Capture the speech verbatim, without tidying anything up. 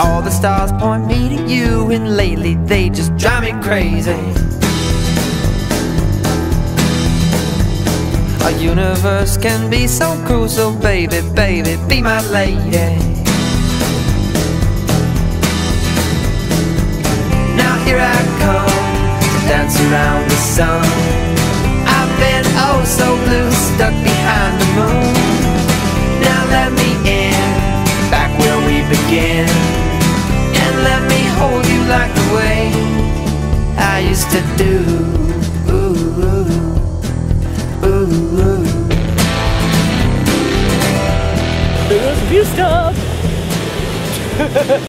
All the stars point me to you, and lately they just drive me crazy. Our universe can be so cruel, so baby, baby, be my lady. Now here I come to dance around the sun. I've been oh so blue, stuck behind the moon. Now let me in, back where we began, and let me hold you like the way I used to do. Ooh, ooh, ooh, ooh. There goes a few stuff.